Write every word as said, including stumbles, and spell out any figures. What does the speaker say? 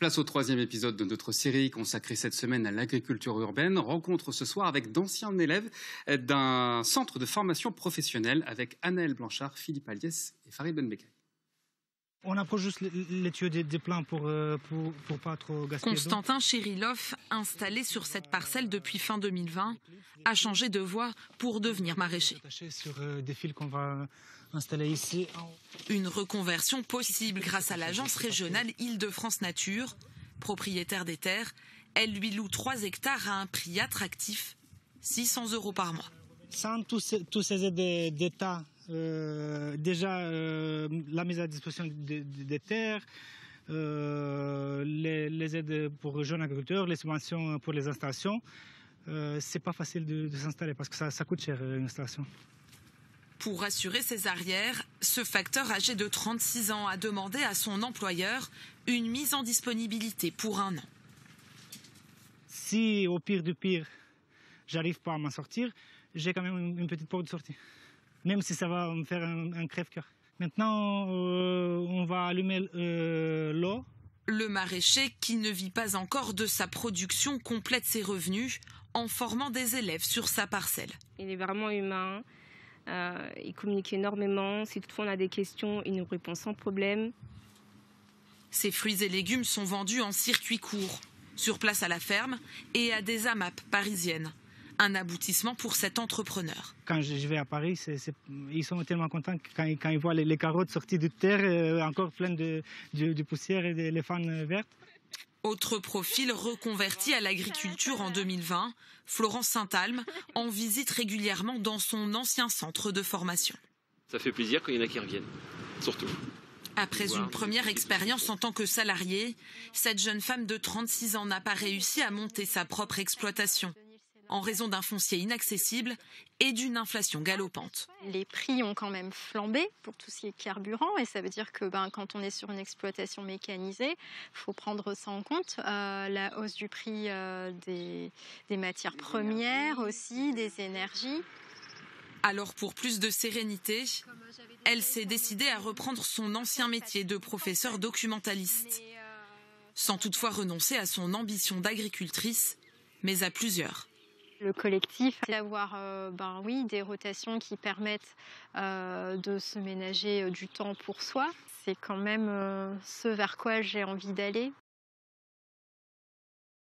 Place au troisième épisode de notre série consacrée cette semaine à l'agriculture urbaine. Rencontre ce soir avec d'anciens élèves d'un centre de formation professionnelle avec Anaëlle Blanchard, Philippe Aliès et Farid Benbekay. On approche juste les tuyaux des, des plants pour, pour, pour pas trop gaspiller. Constantin Chirilov, installé sur cette parcelle depuis fin deux mille vingt, a changé de voie pour devenir maraîcher. Sur des fils qu'on va installer ici. Une reconversion possible grâce à l'agence régionale Île-de-France Nature. Propriétaire des terres, elle lui loue trois hectares à un prix attractif, six cents euros par mois. Sans tous ces, tous ces aides d'État, euh, déjà euh, la mise à disposition des de, de terres, euh, les, les aides pour jeunes agriculteurs, les subventions pour les installations, euh, c'est pas facile de, de s'installer parce que ça, ça coûte cher une installation. Pour assurer ses arrières, ce facteur âgé de trente-six ans a demandé à son employeur une mise en disponibilité pour un an. Si au pire du pire, j'arrive pas à m'en sortir, j'ai quand même une, une petite porte de sortie. Même si ça va me faire un, un crève-cœur. Maintenant, euh, on va allumer euh, l'eau. Le maraîcher, qui ne vit pas encore de sa production, complète ses revenus en formant des élèves sur sa parcelle. Il est vraiment humain. Euh, il communique énormément. Si toutefois on a des questions, il nous répond sans problème. Ces fruits et légumes sont vendus en circuit court, sur place à la ferme et à des A M A P parisiennes. Un aboutissement pour cet entrepreneur. Quand je vais à Paris, c'est, c'est, ils sont tellement contents quand, quand ils voient les, les carottes sorties de terre, euh, encore pleines de, de, de poussière et des fans vertes. Autre profil reconverti à l'agriculture en deux mille vingt, Florence Saint-Alme en visite régulièrement dans son ancien centre de formation. Ça fait plaisir quand il y en a qui reviennent, surtout. Après une première expérience en tant que salariée, cette jeune femme de trente-six ans n'a pas réussi à monter sa propre exploitation, en raison d'un foncier inaccessible et d'une inflation galopante. Les prix ont quand même flambé pour tout ce qui est carburant et ça veut dire que ben, quand on est sur une exploitation mécanisée, il faut prendre ça en compte. Euh, la hausse du prix euh, des, des matières premières aussi, des énergies. Alors pour plus de sérénité, elle s'est décidée à reprendre son ancien métier de professeur documentaliste, sans toutefois renoncer à son ambition d'agricultrice, mais à plusieurs. Le collectif, c'est d'avoir euh, ben oui, des rotations qui permettent euh, de se ménager du temps pour soi. C'est quand même euh, ce vers quoi j'ai envie d'aller.